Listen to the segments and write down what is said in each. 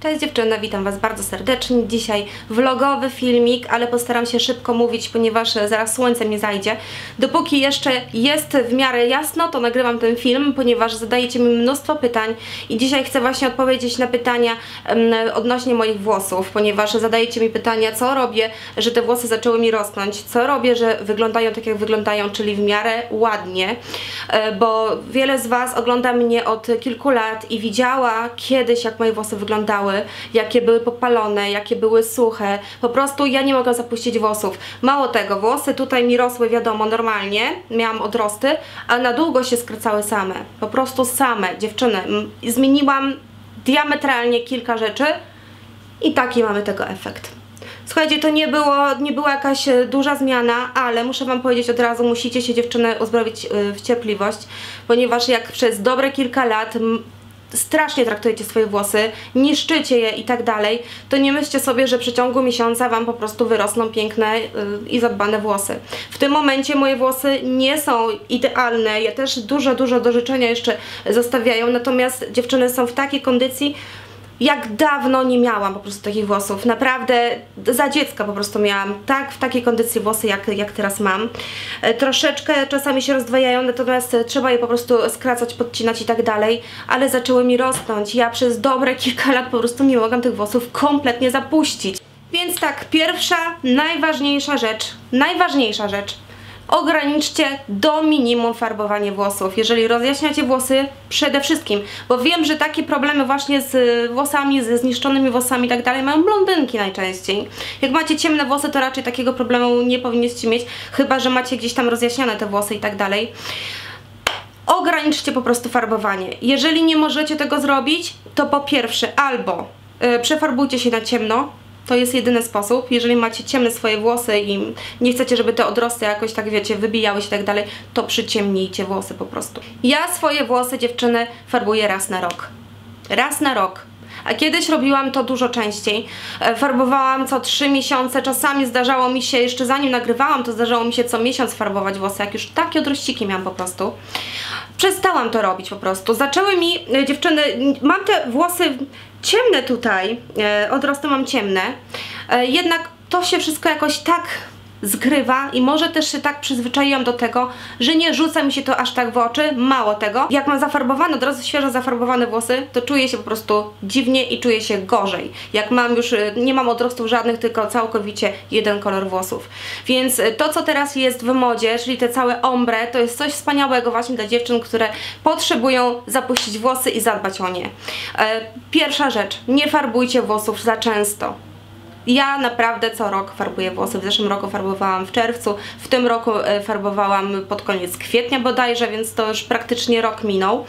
Cześć dziewczyny, witam Was bardzo serdecznie. Dzisiaj vlogowy filmik, ale postaram się szybko mówić, ponieważ zaraz słońce mi zajdzie. Dopóki jeszcze jest w miarę jasno, to nagrywam ten film, ponieważ zadajecie mi mnóstwo pytań i dzisiaj chcę właśnie odpowiedzieć na pytania odnośnie moich włosów, ponieważ zadajecie mi pytania, co robię, że te włosy zaczęły mi rosnąć, co robię, że wyglądają tak jak wyglądają, czyli w miarę ładnie, bo wiele z Was ogląda mnie od kilku lat i widziała kiedyś, jak moje włosy wyglądały, jakie były popalone, jakie były suche. Po prostu ja nie mogłam zapuścić włosów. Mało tego, włosy tutaj mi rosły, wiadomo, normalnie, miałam odrosty, a na długo się skracały same. Po prostu same, dziewczyny. Zmieniłam diametralnie kilka rzeczy i taki mamy tego efekt. Słuchajcie, to nie była jakaś duża zmiana, ale muszę Wam powiedzieć od razu, musicie się dziewczyny uzbroić w cierpliwość, ponieważ jak przez dobre kilka lat strasznie traktujecie swoje włosy, niszczycie je i tak dalej, to nie myślcie sobie, że w przeciągu miesiąca Wam po prostu wyrosną piękne i zadbane włosy. W tym momencie moje włosy nie są idealne, ja też dużo do życzenia jeszcze zostawiają, natomiast dziewczyny są w takiej kondycji, jak dawno nie miałam po prostu takich włosów. Naprawdę za dziecka po prostu miałam w takiej kondycji włosy, jak teraz mam. Troszeczkę czasami się rozdwajają, natomiast trzeba je po prostu skracać, podcinać i tak dalej, ale zaczęły mi rosnąć. Ja przez dobre kilka lat po prostu nie mogłam tych włosów kompletnie zapuścić. Więc tak, pierwsza, najważniejsza rzecz. Ograniczcie do minimum farbowanie włosów, jeżeli rozjaśniacie włosy przede wszystkim, bo wiem, że takie problemy właśnie z włosami, ze zniszczonymi włosami i tak dalej mają blondynki najczęściej. Jak macie ciemne włosy, to raczej takiego problemu nie powinniście mieć, chyba że macie gdzieś tam rozjaśnione te włosy i tak dalej. Ograniczcie po prostu farbowanie. Jeżeli nie możecie tego zrobić, to po pierwsze albo przefarbujcie się na ciemno. To jest jedyny sposób, jeżeli macie ciemne swoje włosy i nie chcecie, żeby te odrosty jakoś tak, wiecie, wybijały się i tak dalej, to przyciemnijcie włosy po prostu. Ja swoje włosy, dziewczyny, farbuję raz na rok. Raz na rok. A kiedyś robiłam to dużo częściej. Farbowałam co 3 miesiące, czasami zdarzało mi się, jeszcze zanim nagrywałam, to zdarzało mi się co miesiąc farbować włosy, jak już takie odrościki miałam po prostu. Przestałam to robić po prostu. Zaczęły mi, dziewczyny, mam te włosy ciemne tutaj, odrosty mam ciemne, jednak to się wszystko jakoś tak zgrywa i może też się tak przyzwyczaiłam do tego, że nie rzuca mi się to aż tak w oczy. Mało tego, jak mam zafarbowane, od razu świeżo zafarbowane włosy, to czuję się po prostu dziwnie i czuję się gorzej. Jak mam już, nie mam odrostów żadnych, tylko całkowicie jeden kolor włosów. Więc to, co teraz jest w modzie, czyli te całe ombre, to jest coś wspaniałego właśnie dla dziewczyn, które potrzebują zapuścić włosy i zadbać o nie. Pierwsza rzecz, nie farbujcie włosów za często. Ja naprawdę co rok farbuję włosy. W zeszłym roku farbowałam w czerwcu, w tym roku farbowałam pod koniec kwietnia bodajże, więc to już praktycznie rok minął.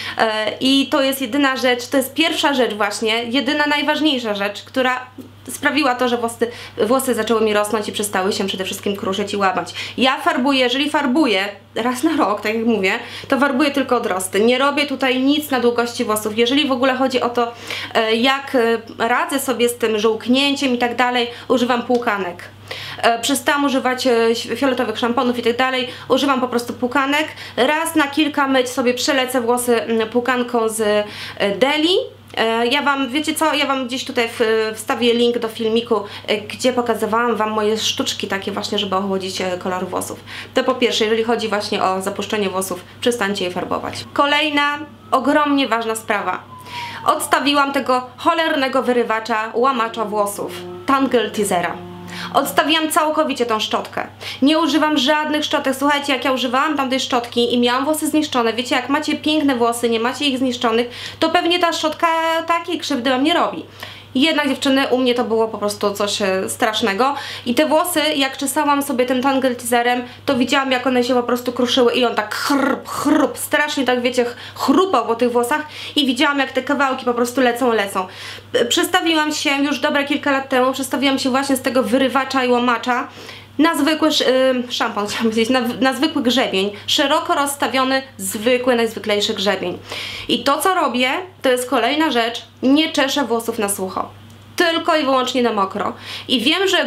I to jest jedyna rzecz, to jest pierwsza rzecz właśnie, jedyna najważniejsza rzecz, która sprawiła to, że włosy zaczęły mi rosnąć i przestały się przede wszystkim kruszyć i łamać. Ja farbuję, jeżeli farbuję raz na rok, tak jak mówię, to farbuję tylko odrosty. Nie robię tutaj nic na długości włosów. Jeżeli w ogóle chodzi o to, jak radzę sobie z tym żółknięciem i tak dalej, używam płukanek. Przestałam używać fioletowych szamponów i tak dalej, używam po prostu płukanek. Raz na kilka myć sobie przelecę włosy płukanką z Deli. Ja Wam, wiecie co, ja Wam gdzieś tutaj wstawię link do filmiku, gdzie pokazywałam Wam moje sztuczki takie właśnie, żeby ochłodzić kolor włosów. To po pierwsze, jeżeli chodzi właśnie o zapuszczenie włosów, przestańcie je farbować. Kolejna, ogromnie ważna sprawa. Odstawiłam tego cholernego wyrywacza, łamacza włosów, Tangle Teasera. Odstawiłam całkowicie tą szczotkę. Nie używam żadnych szczotek. Słuchajcie, jak ja używałam tamtej szczotki i miałam włosy zniszczone, wiecie, jak macie piękne włosy, nie macie ich zniszczonych, to pewnie ta szczotka takiej krzywdy Wam nie robi. Jednak dziewczyny, u mnie to było po prostu coś strasznego i te włosy, jak czesałam sobie tym Tangle Teaserem, to widziałam, jak one się po prostu kruszyły i on tak chrup, strasznie tak, wiecie, chrupał po tych włosach i widziałam, jak te kawałki po prostu lecą. Przestawiłam się już dobre kilka lat temu, przestawiłam się właśnie z tego wyrywacza i łamacza na zwykły szampon, chciałam powiedzieć, na zwykły grzebień, szeroko rozstawiony, zwykły, najzwyklejszy grzebień. I to, co robię, to jest kolejna rzecz, nie czeszę włosów na sucho. Tylko i wyłącznie na mokro. I wiem, że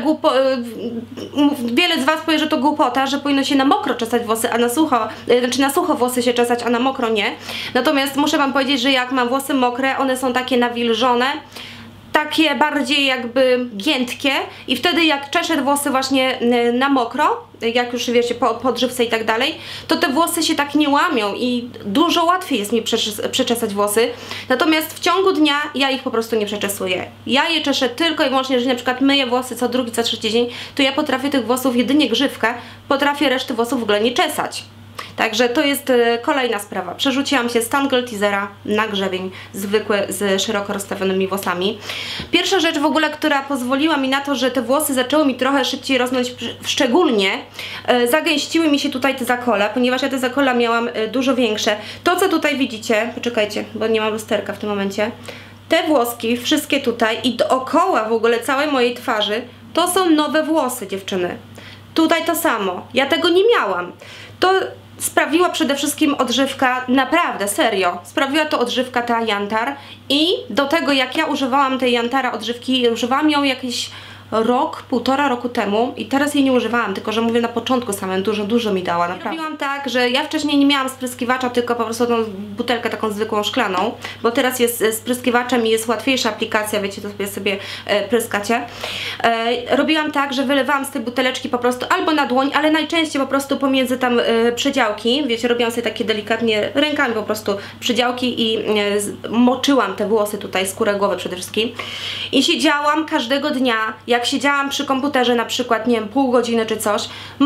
wiele z Was powie, że to głupota, że powinno się na mokro czesać włosy, a na sucho, znaczy na sucho włosy się czesać, a na mokro nie. Natomiast muszę Wam powiedzieć, że jak mam włosy mokre, one są takie nawilżone, takie bardziej jakby giętkie i wtedy jak czeszę włosy właśnie na mokro, jak już wiecie, po odżywce i tak dalej, to te włosy się tak nie łamią i dużo łatwiej jest mi przeczesać włosy. Natomiast w ciągu dnia ja ich po prostu nie przeczesuję. Ja je czeszę tylko i wyłącznie, jeżeli na przykład myję włosy co drugi, co trzeci dzień, to ja potrafię tych włosów jedynie grzywkę, potrafię reszty włosów w ogóle nie czesać. Także to jest kolejna sprawa. Przerzuciłam się z Tangle Teasera na grzebień zwykły z szeroko rozstawionymi włosami. Pierwsza rzecz w ogóle, która pozwoliła mi na to, że te włosy zaczęły mi trochę szybciej rosnąć, szczególnie zagęściły mi się tutaj te zakola, ponieważ ja te zakola miałam dużo większe. To, co tutaj widzicie, poczekajcie, bo nie mam lusterka w tym momencie, te włoski, wszystkie tutaj i dookoła w ogóle całej mojej twarzy, to są nowe włosy, dziewczyny. Tutaj to samo. Ja tego nie miałam. To sprawiła przede wszystkim odżywka, naprawdę, serio, sprawiła to odżywka ta Jantar i do tego jak ja używałam tej Jantara odżywki, używałam ją jakieś rok, półtora roku temu i teraz jej nie używałam, tylko że mówię na początku samym, dużo mi dała, naprawdę. Robiłam tak, że ja wcześniej nie miałam spryskiwacza, tylko po prostu tą butelkę taką zwykłą szklaną, bo teraz jest spryskiwaczem i jest łatwiejsza aplikacja, wiecie, to sobie pryskacie. Robiłam tak, że wylewałam z tej buteleczki po prostu albo na dłoń, ale najczęściej po prostu pomiędzy tam przedziałki, wiecie, robiłam sobie takie delikatnie rękami po prostu przedziałki i moczyłam te włosy tutaj, skórę głowy przede wszystkim i siedziałam każdego dnia, jak siedziałam przy komputerze na przykład, nie wiem, pół godziny czy coś,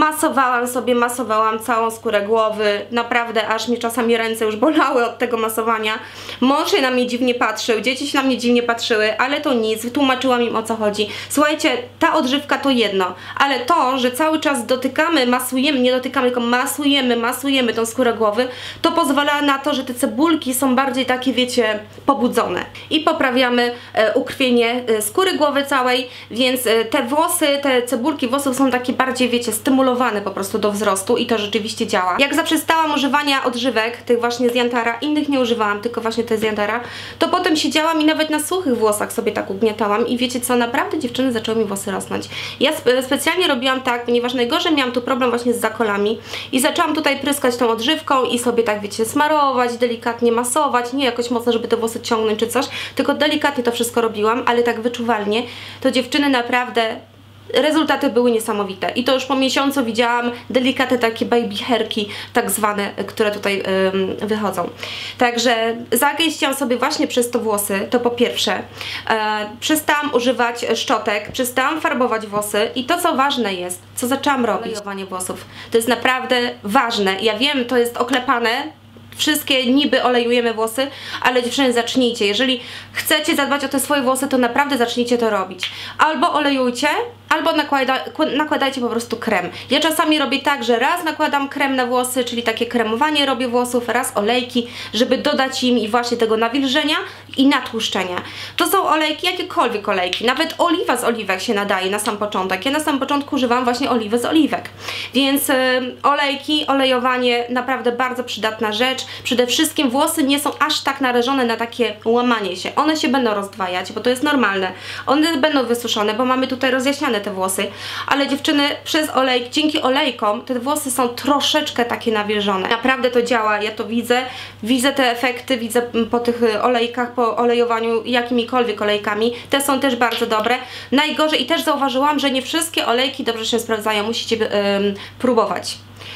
masowałam całą skórę głowy, naprawdę aż mi czasami ręce już bolały od tego masowania. Mąż się na mnie dziwnie patrzył, dzieci się na mnie dziwnie patrzyły, ale to nic, wytłumaczyłam im, o co chodzi. Słuchajcie, ta odżywka to jedno, ale to, że cały czas dotykamy, masujemy, nie dotykamy, tylko masujemy tą skórę głowy, to pozwala na to, że te cebulki są bardziej takie, wiecie, pobudzone. I poprawiamy ukrwienie skóry głowy całej, więc te włosy, te cebulki włosów są takie bardziej, wiecie, stymulowane po prostu do wzrostu i to rzeczywiście działa. Jak zaprzestałam używania odżywek, tych właśnie z Jantara, innych nie używałam, tylko właśnie te z Jantara, to potem siedziałam i nawet na suchych włosach sobie tak ugniatałam i wiecie co, naprawdę dziewczyny zaczęły mi włosy rosnąć. Ja specjalnie robiłam tak, ponieważ najgorzej miałam tu problem właśnie z zakolami i zaczęłam tutaj pryskać tą odżywką i sobie tak, wiecie, smarować, delikatnie masować, nie jakoś mocno, żeby te włosy ciągnąć czy coś, tylko delikatnie to wszystko robiłam, ale tak wyczuwalnie, to dziewczyny naprawdę rezultaty były niesamowite i to już po miesiącu widziałam delikatne takie baby hairki tak zwane, które tutaj wychodzą. Także zagęściłam sobie właśnie przez to włosy, to po pierwsze. Przestałam używać szczotek, przestałam farbować włosy i to, co ważne jest, co zaczęłam robić, olejowanie włosów. To jest naprawdę ważne. Ja wiem, to jest oklepane, wszystkie niby olejujemy włosy, ale dziewczyny, zacznijcie. Jeżeli chcecie zadbać o te swoje włosy, to naprawdę zacznijcie to robić. Albo olejujcie, albo nakładajcie po prostu krem. Ja czasami robię tak, że raz nakładam krem na włosy, czyli takie kremowanie robię włosów, raz olejki, żeby dodać im i właśnie tego nawilżenia i natłuszczenia. To są olejki, jakiekolwiek olejki, nawet oliwa z oliwek się nadaje na sam początek. Ja na samym początku używam właśnie oliwy z oliwek. Więc olejki, olejowanie, naprawdę bardzo przydatna rzecz. Przede wszystkim włosy nie są aż tak narażone na takie łamanie się. One się będą rozdwajać, bo to jest normalne. One będą wysuszone, bo mamy tutaj rozjaśniane te włosy, ale dziewczyny przez olejki, dzięki olejkom te włosy są troszeczkę takie nawilżone. Naprawdę to działa, ja to widzę te efekty, widzę po tych olejkach, po olejowaniu jakimikolwiek olejkami, te są też bardzo dobre. Najgorzej i też zauważyłam, że nie wszystkie olejki dobrze się sprawdzają, musicie próbować.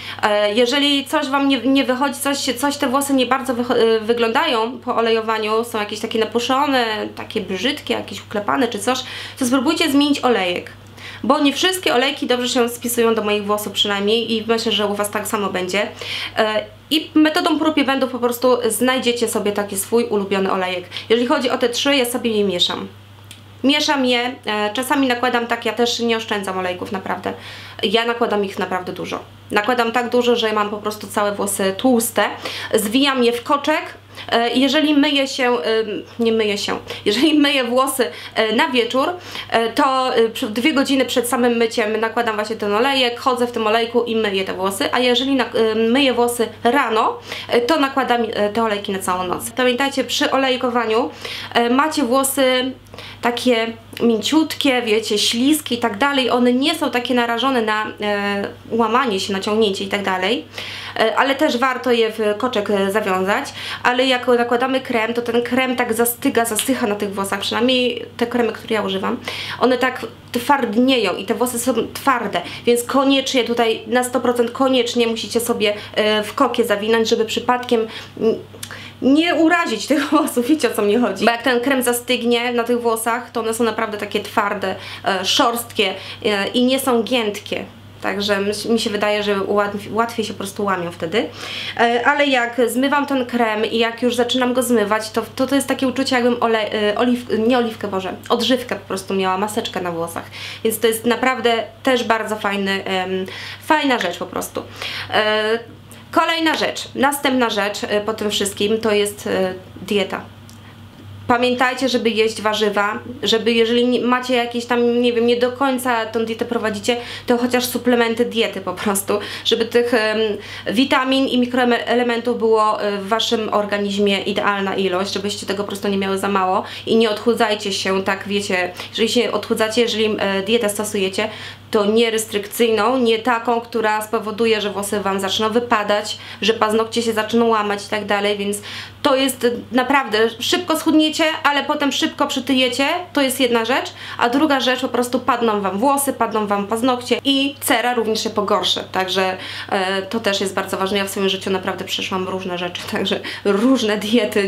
Jeżeli coś Wam nie wychodzi, coś te włosy nie bardzo wyglądają po olejowaniu, są jakieś takie napuszone, takie brzydkie, jakieś uklepane czy coś, to spróbujcie zmienić olejek. Bo nie wszystkie olejki dobrze się spisują do moich włosów przynajmniej i myślę, że u Was tak samo będzie. I metodą prób i błędów po prostu znajdziecie sobie taki swój ulubiony olejek. Jeżeli chodzi o te 3, ja sobie je mieszam. Mieszam je, czasami nakładam tak, ja też nie oszczędzam olejków, naprawdę. Ja nakładam ich naprawdę dużo. Nakładam tak dużo, że mam po prostu całe włosy tłuste. Zwijam je w koczek. Jeżeli jeżeli myję włosy na wieczór, to 2 godziny przed samym myciem nakładam właśnie ten olejek, chodzę w tym olejku i myję te włosy, a jeżeli myję włosy rano, to nakładam te olejki na całą noc. Pamiętajcie, przy olejkowaniu macie włosy takie mięciutkie, wiecie, śliskie i tak dalej. One nie są takie narażone na łamanie się, naciągnięcie i tak dalej, ale też warto je w koczek zawiązać, ale jak nakładamy krem, to ten krem tak zasycha na tych włosach, przynajmniej te kremy, które ja używam, one tak twardnieją i te włosy są twarde, więc koniecznie tutaj na 100% koniecznie musicie sobie w kokie zawinąć, żeby przypadkiem nie urazić tych włosów, wiecie, o co mi chodzi. Bo jak ten krem zastygnie na tych włosach, to one są naprawdę takie twarde, szorstkie i nie są giętkie. Także mi się wydaje, że łatwiej się po prostu łamią wtedy. Ale jak zmywam ten krem i jak już zaczynam go zmywać, to jest takie uczucie, jakbym odżywkę po prostu miała, maseczkę na włosach. Więc to jest naprawdę też bardzo fajna rzecz po prostu. Kolejna rzecz, następna rzecz po tym wszystkim to jest dieta. Pamiętajcie, żeby jeść warzywa, żeby jeżeli macie jakieś tam, nie wiem, nie do końca tą dietę prowadzicie, to chociaż suplementy diety po prostu, żeby tych witamin i mikroelementów było w waszym organizmie idealna ilość, żebyście tego po prostu nie miały za mało i nie odchudzajcie się, tak wiecie, jeżeli się odchudzacie, jeżeli dietę stosujecie, to nie restrykcyjną, nie taką, która spowoduje, że włosy wam zaczną wypadać, że paznokcie się zaczną łamać i tak dalej, więc to jest naprawdę, szybko schudniecie, ale potem szybko przytyjecie, to jest jedna rzecz, a druga rzecz, po prostu padną wam włosy, padną wam paznokcie i cera również się pogorszy, także to też jest bardzo ważne. Ja w swoim życiu naprawdę przeszłam różne rzeczy, także różne diety,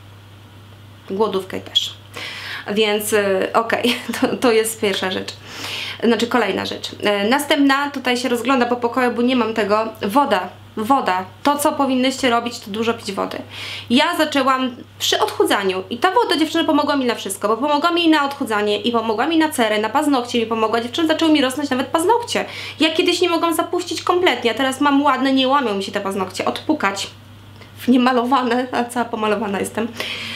głodówkę też. Więc okej, to jest pierwsza rzecz. Znaczy kolejna rzecz. Następna, tutaj się rozgląda po pokoju, bo nie mam tego. Woda. To, co powinnyście robić, to dużo pić wody. Ja zaczęłam przy odchudzaniu i ta woda, dziewczyny, pomogła mi na wszystko, bo pomogła mi na odchudzanie i pomogła mi na cerę, na paznokcie mi pomogła. Dziewczyny, zaczęły mi rosnąć nawet paznokcie. Ja kiedyś nie mogłam zapuścić kompletnie, a teraz mam ładne, nie łamią mi się te paznokcie. Odpukać w niemalowane, a cała pomalowana jestem,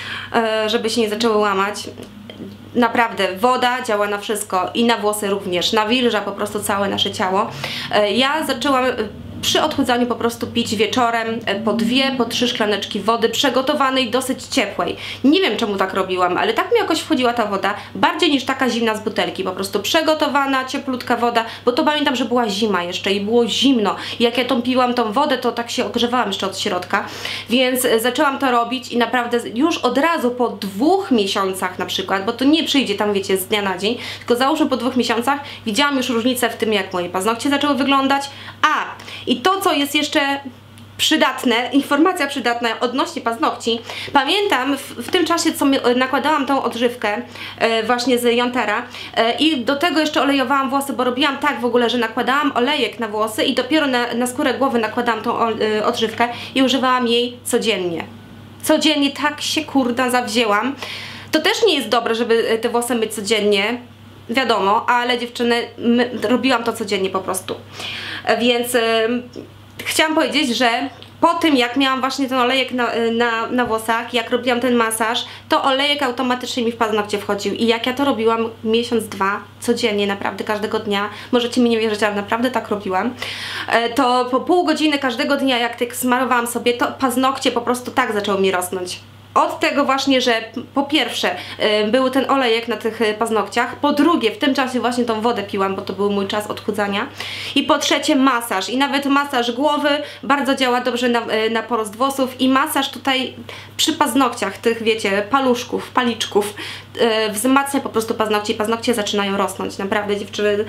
żeby się nie zaczęły łamać. Naprawdę, woda działa na wszystko i na włosy również, nawilża po prostu całe nasze ciało. Ja zaczęłam przy odchudzaniu po prostu pić wieczorem po 2, po 3 szklaneczki wody przygotowanej, dosyć ciepłej. Nie wiem, czemu tak robiłam, ale tak mi jakoś wchodziła ta woda, bardziej niż taka zimna z butelki, po prostu przygotowana, cieplutka woda, bo to pamiętam, że była zima jeszcze i było zimno. I jak ja piłam tą wodę, to tak się ogrzewałam jeszcze od środka, więc zaczęłam to robić i naprawdę już od razu po 2 miesiącach na przykład, bo to nie przyjdzie tam, wiecie, z dnia na dzień, tylko załóżmy po 2 miesiącach widziałam już różnicę w tym, jak moje paznokcie zaczęły wyglądać. I to, co jest jeszcze przydatne, informacja przydatna odnośnie paznokci. Pamiętam w tym czasie, co nakładałam tą odżywkę właśnie z Jontera i do tego jeszcze olejowałam włosy, bo robiłam tak w ogóle, że nakładałam olejek na włosy i dopiero na skórę głowy nakładałam tą odżywkę i używałam jej codziennie. Codziennie tak się kurda zawzięłam. To też nie jest dobre, żeby te włosy myć codziennie, wiadomo, ale dziewczyny, robiłam to codziennie po prostu. Więc chciałam powiedzieć, że po tym, jak miałam właśnie ten olejek na włosach, jak robiłam ten masaż, to olejek automatycznie mi w paznokcie wchodził i jak ja to robiłam miesiąc, 2, codziennie, naprawdę każdego dnia, możecie mi nie wierzyć, ale naprawdę tak robiłam, to po pół godziny każdego dnia, jak tak smarowałam sobie, to paznokcie po prostu tak zaczęły mi rosnąć. Od tego właśnie, że po pierwsze był ten olejek na tych paznokciach, po drugie w tym czasie właśnie tą wodę piłam, bo to był mój czas odchudzania i po trzecie masaż i nawet masaż głowy bardzo działa dobrze na porost włosów i masaż tutaj przy paznokciach, tych wiecie, paluszków, paliczków wzmacnia po prostu paznokcie i paznokcie zaczynają rosnąć, naprawdę dziewczyny,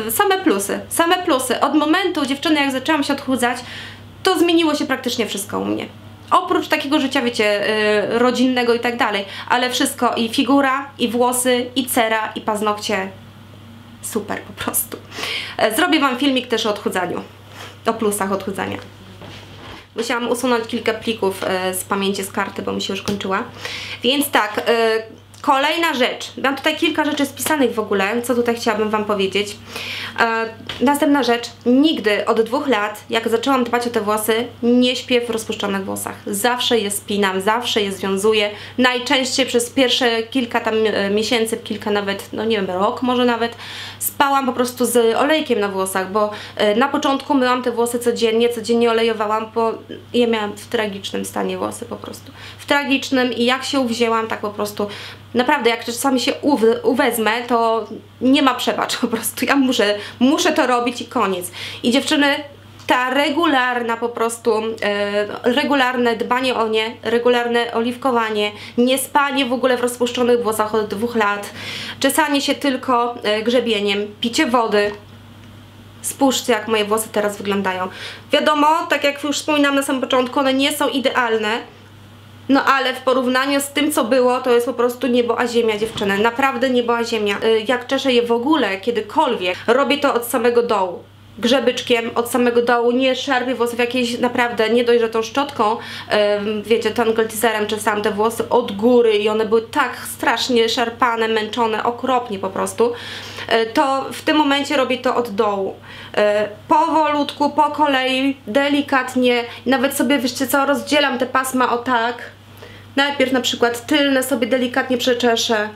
same plusy, od momentu dziewczyny jak zaczęłam się odchudzać, to zmieniło się praktycznie wszystko u mnie. Oprócz takiego życia, wiecie, rodzinnego i tak dalej, ale wszystko, i figura, i włosy, i cera, i paznokcie, super po prostu. Zrobię wam filmik też o odchudzaniu, o plusach odchudzania. Musiałam usunąć kilka plików z pamięci z karty, bo mi się już kończyła. Więc tak, kolejna rzecz. Mam tutaj kilka rzeczy spisanych w ogóle, co tutaj chciałabym wam powiedzieć. Następna rzecz. Nigdy od 2 lat, jak zaczęłam dbać o te włosy, nie śpię w rozpuszczonych włosach. Zawsze je spinam, zawsze je związuję. Najczęściej przez pierwsze kilka tam miesięcy, kilka nawet, no nie wiem, rok może nawet, spałam po prostu z olejkiem na włosach, bo na początku myłam te włosy codziennie olejowałam, bo ja miałam w tragicznym stanie włosy po prostu. W tragicznym i jak się uwzięłam, tak po prostu Naprawdę, jak czasami się uwezmę, to nie ma przebacz po prostu. Ja muszę to robić i koniec. I dziewczyny, ta regularna po prostu, regularne dbanie o nie, regularne oliwkowanie, nie spanie w ogóle w rozpuszczonych włosach od 2 lat, czesanie się tylko grzebieniem, picie wody. Spójrzcie, jak moje włosy teraz wyglądają. Wiadomo, tak jak już wspominałam na samym początku, one nie są idealne, no ale w porównaniu z tym, co było, to jest po prostu niebo a ziemia, dziewczyny. Naprawdę niebo a ziemia. Jak czeszę je w ogóle, kiedykolwiek, robię to od samego dołu. Grzebyczkiem od samego dołu, nie szarpię włosów jakiejś naprawdę, nie dość, że tą szczotką, wiecie, tangle teaserem czesałam te włosy od góry i one były tak strasznie szarpane, męczone, okropnie po prostu, to w tym momencie robię to od dołu. Powolutku, po kolei, delikatnie, nawet sobie, wiecie co, rozdzielam te pasma o tak. Najpierw na przykład tylne sobie delikatnie przeczeszę.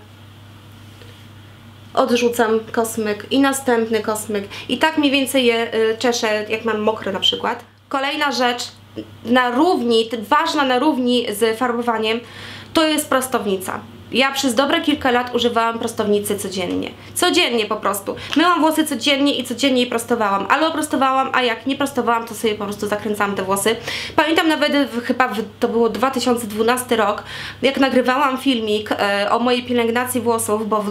Odrzucam kosmyk i następny kosmyk i tak mniej więcej je czeszę, jak mam mokre na przykład. Kolejna rzecz, ważna na równi z farbowaniem, to jest prostownica. Ja przez dobre kilka lat używałam prostownicy codziennie. Codziennie po prostu. Myłam włosy codziennie i codziennie je prostowałam. Albo prostowałam, a jak nie prostowałam, to sobie po prostu zakręcałam te włosy. Pamiętam nawet, to było 2012 rok, jak nagrywałam filmik o mojej pielęgnacji włosów, bo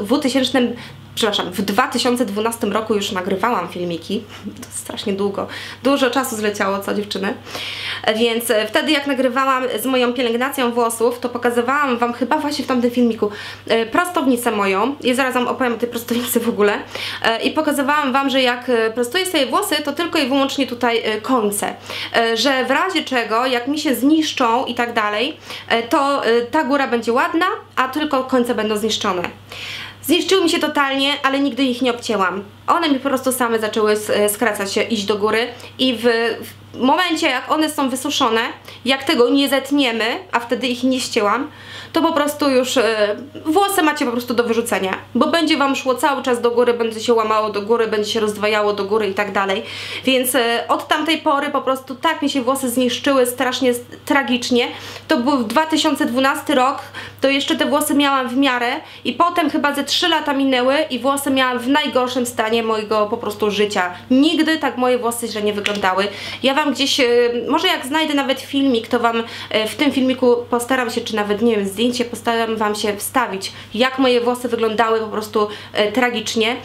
w 2012 roku już nagrywałam filmiki. To strasznie długo. Dużo czasu zleciało, co dziewczyny? Więc wtedy jak nagrywałam z moją pielęgnacją włosów, to pokazywałam wam chyba właśnie w tamtym filmiku prostownicę moją. I zaraz wam opowiem o tej prostownicy w ogóle. I pokazywałam wam, że jak prostuję sobie włosy, to tylko i wyłącznie tutaj końce. Że w razie czego, jak mi się zniszczą i tak dalej, to ta góra będzie ładna, a tylko końce będą zniszczone. Zniszczyły mi się totalnie, ale nigdy ich nie obcięłam. One mi po prostu same zaczęły skracać się, iść do góry i w momencie, jak one są wysuszone, jak tego nie zetniemy, a wtedy ich nie ścięłam, to po prostu już włosy macie po prostu do wyrzucenia, bo będzie wam szło cały czas do góry, będzie się łamało do góry, będzie się rozdwajało do góry i tak dalej. Więc od tamtej pory po prostu tak mi się włosy zniszczyły strasznie tragicznie. To był 2012 rok, to jeszcze te włosy miałam w miarę i potem chyba ze 3 lata minęły i włosy miałam w najgorszym stanie mojego po prostu życia. Nigdy tak moje włosy źle nie wyglądały. Ja wam gdzieś, może jak znajdę nawet filmik, to wam w tym filmiku postaram się, czy nawet nie wiem, zdjęcie postaram wam się wstawić, jak moje włosy wyglądały po prostu tragicznie.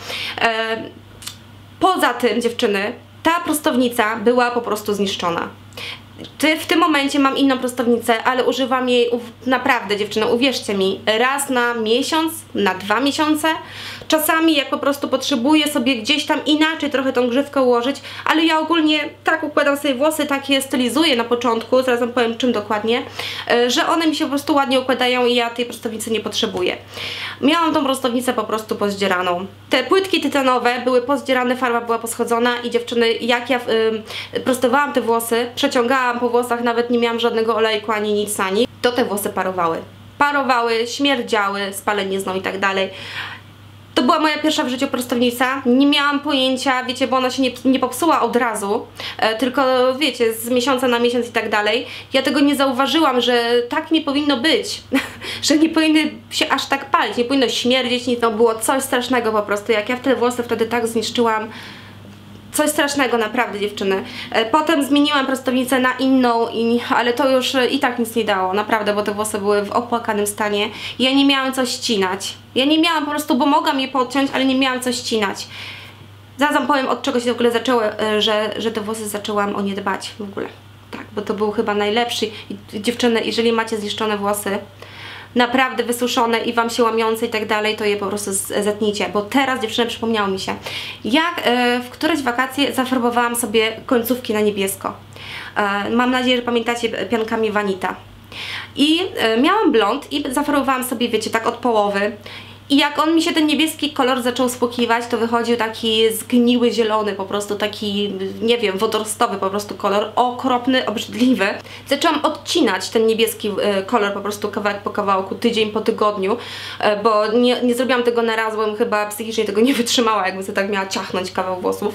Poza tym, dziewczyny, ta prostownica była po prostu zniszczona. W tym momencie mam inną prostownicę, ale używam jej naprawdę, dziewczyny, uwierzcie mi, raz na miesiąc, na 2 miesiące. Czasami jak po prostu potrzebuję sobie gdzieś tam inaczej trochę tą grzywkę ułożyć, ale ja ogólnie tak układam sobie włosy, tak je stylizuję na początku, zaraz wam powiem czym dokładnie, że one mi się po prostu ładnie układają i ja tej prostownicy nie potrzebuję. Miałam tą prostownicę po prostu pozdzieraną. Te płytki tytanowe były pozdzierane, farba była poschodzona i dziewczyny, jak ja prostowałam te włosy, przeciągałam po włosach, nawet nie miałam żadnego olejku ani nic ani, to te włosy parowały. Parowały, śmierdziały, spalenizną i tak dalej. To była moja pierwsza w życiu prostownica, nie miałam pojęcia, wiecie, bo ona się nie popsuła od razu, tylko wiecie, z miesiąca na miesiąc i tak dalej. Ja tego nie zauważyłam, że tak nie powinno być, że nie powinny się aż tak palić, nie powinno śmierdzieć, nic, no było coś strasznego po prostu, jak ja te włosy wtedy tak zniszczyłam. Coś strasznego, naprawdę, dziewczyny. Potem zmieniłam prostownicę na inną, ale to już i tak nic nie dało, naprawdę, bo te włosy były w opłakanym stanie. Ja nie miałam co ścinać. Ja nie miałam po prostu, bo mogłam je podciąć, ale nie miałam co ścinać. Zaraz wam powiem, od czego się w ogóle zaczęło, że te włosy zaczęłam o nie dbać w ogóle. Tak, bo to był chyba najlepszy. I dziewczyny, jeżeli macie zniszczone włosy, naprawdę wysuszone i wam się łamiące i tak dalej, to je po prostu zetnijcie, bo teraz, dziewczyny, przypomniało mi się, jak w któreś wakacje zafarbowałam sobie końcówki na niebiesko. Mam nadzieję, że pamiętacie, piankami Vanita. I miałam blond i zafarbowałam sobie, wiecie, tak od połowy. I jak on mi się ten niebieski kolor zaczął spłukiwać, to wychodził taki zgniły zielony, po prostu taki, nie wiem, wodorostowy po prostu kolor, okropny, obrzydliwy. Zaczęłam odcinać ten niebieski kolor po prostu kawałek po kawałku, tydzień po tygodniu, bo nie zrobiłam tego na raz, bo bym chyba psychicznie tego nie wytrzymała, jakbym sobie tak miała ciachnąć kawał włosów.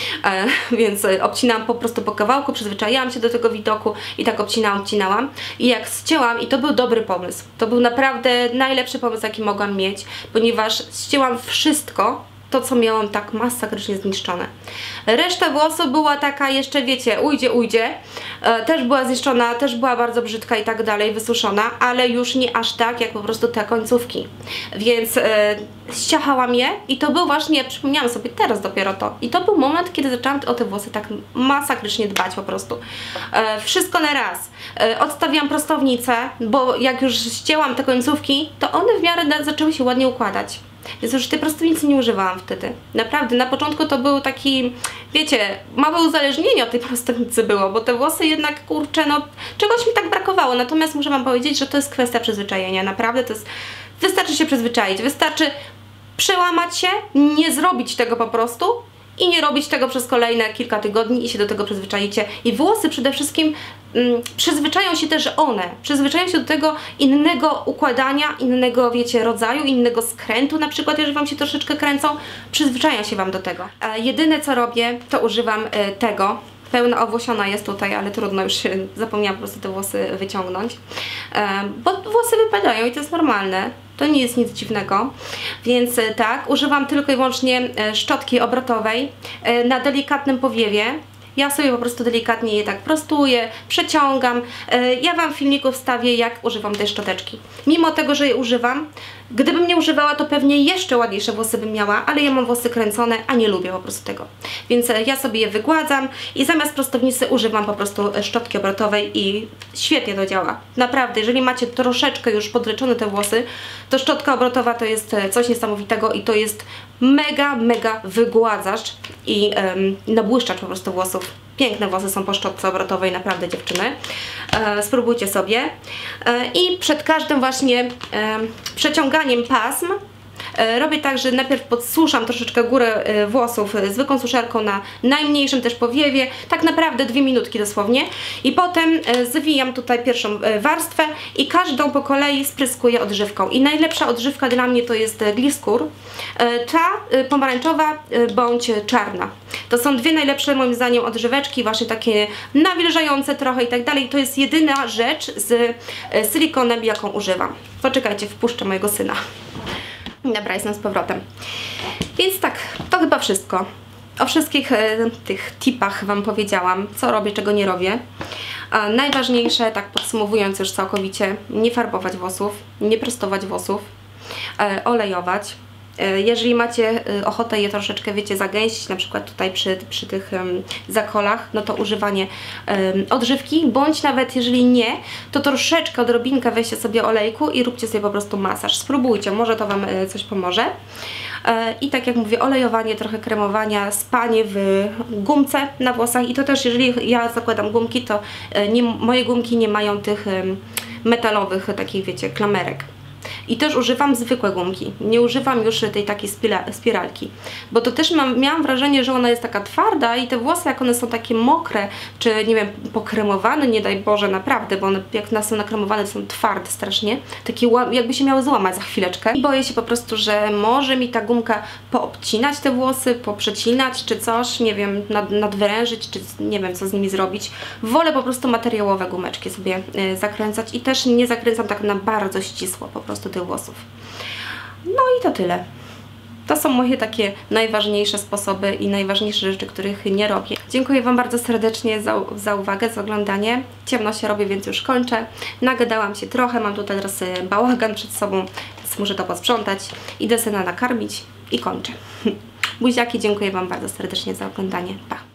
Więc obcinałam po prostu po kawałku, przyzwyczaiłam się do tego widoku i tak obcinałam. I jak ścięłam, i to był dobry pomysł, to był naprawdę najlepszy pomysł, jaki mogłam mieć, ponieważ ścięłam wszystko, to co miałam tak masakrycznie zniszczone. Reszta włosów była taka jeszcze, wiecie, ujdzie, też była zniszczona, też była bardzo brzydka i tak dalej, wysuszona, ale już nie aż tak jak po prostu te końcówki. Więc ściachałam je i to był właśnie, przypomniałam sobie teraz dopiero to, i to był moment, kiedy zaczęłam o te włosy tak masakrycznie dbać po prostu. Wszystko na raz. Odstawiłam prostownicę, bo jak już ścięłam te końcówki, to one w miarę zaczęły się ładnie układać. Więc już tej prostownicy nie używałam wtedy. Naprawdę, na początku to był taki, wiecie, małe uzależnienie od tej prostownicy było, bo te włosy jednak, kurczę, no, czegoś mi tak brakowało. Natomiast muszę wam powiedzieć, że to jest kwestia przyzwyczajenia. Naprawdę to jest, wystarczy się przyzwyczaić, wystarczy przełamać się, nie zrobić tego po prostu i nie robić tego przez kolejne kilka tygodni i się do tego przyzwyczaicie. I włosy przede wszystkim przyzwyczają się też przyzwyczają się do tego innego układania, innego, wiecie, rodzaju, innego skrętu, na przykład, jeżeli wam się troszeczkę kręcą, przyzwyczają się wam do tego. Jedyne co robię, to używam tego. Pełna owłosiona jest tutaj, ale trudno, już się zapomniałam po prostu te włosy wyciągnąć, bo włosy wypadają i to jest normalne. To nie jest nic dziwnego, więc tak, używam tylko i wyłącznie szczotki obrotowej na delikatnym powiewie. Ja sobie po prostu delikatnie je tak prostuję, przeciągam. Ja wam w filmiku wstawię, jak używam tej szczoteczki. Mimo tego, że je używam, gdybym nie używała, to pewnie jeszcze ładniejsze włosy bym miała, ale ja mam włosy kręcone, a nie lubię po prostu tego. Więc ja sobie je wygładzam i zamiast prostownicy używam po prostu szczotki obrotowej i świetnie to działa. Naprawdę, jeżeli macie troszeczkę już podleczone te włosy, to szczotka obrotowa to jest coś niesamowitego i to jest mega wygładzacz i nabłyszczacz po prostu włosów. Piękne włosy są po szczotce obrotowej, naprawdę, dziewczyny. Spróbujcie sobie. I przed każdym właśnie przeciąganiem pasm robię tak, że najpierw podsuszam troszeczkę górę włosów zwykłą suszarką na najmniejszym też powiewie, tak naprawdę 2 minutki dosłownie, i potem zwijam tutaj pierwszą warstwę i każdą po kolei spryskuję odżywką. I najlepsza odżywka dla mnie to jest Gliskur, ta pomarańczowa bądź czarna. To są dwie najlepsze moim zdaniem odżyweczki, właśnie takie nawilżające trochę i tak dalej. To jest jedyna rzecz z silikonem, jaką używam. Poczekajcie, wpuszczę mojego syna. Dobra, jestem z powrotem. Więc tak, to chyba wszystko. O wszystkich tych tipach wam powiedziałam, co robię, czego nie robię. Najważniejsze, tak podsumowując już całkowicie, nie farbować włosów, nie prostować włosów, olejować. Jeżeli macie ochotę je troszeczkę, wiecie, zagęścić, na przykład tutaj przy tych zakolach, no to używanie odżywki, bądź nawet jeżeli nie, to troszeczkę, odrobinkę weźcie sobie olejku i róbcie sobie po prostu masaż. Spróbujcie, może to wam coś pomoże. I tak jak mówię, olejowanie, trochę kremowania, spanie w gumce na włosach i to też, jeżeli ja zakładam gumki, to moje gumki nie mają tych metalowych, takich, wiecie, klamerek. I też używam zwykłe gumki, nie używam już tej takiej spiralki, bo to też miałam wrażenie, że ona jest taka twarda i te włosy, jak one są takie mokre, czy nie wiem, pokremowane, nie daj Boże, naprawdę, bo one jak nas są nakremowane, są twarde strasznie, takie jakby się miały złamać za chwileczkę. I boję się po prostu, że może mi ta gumka poobcinać te włosy, poprzecinać, czy coś, nie wiem, nadwyrężyć, czy nie wiem, co z nimi zrobić. Wolę po prostu materiałowe gumeczki sobie zakręcać i też nie zakręcam tak na bardzo ścisło po prostu tych włosów. No i to tyle. To są moje takie najważniejsze sposoby i najważniejsze rzeczy, których nie robię. Dziękuję wam bardzo serdecznie za uwagę, za oglądanie. Ciemno się robi, więc już kończę. Nagadałam się trochę, mam tutaj teraz bałagan przed sobą, więc muszę to posprzątać. Idę syna nakarmić i kończę. Buziaki, dziękuję wam bardzo serdecznie za oglądanie. Pa!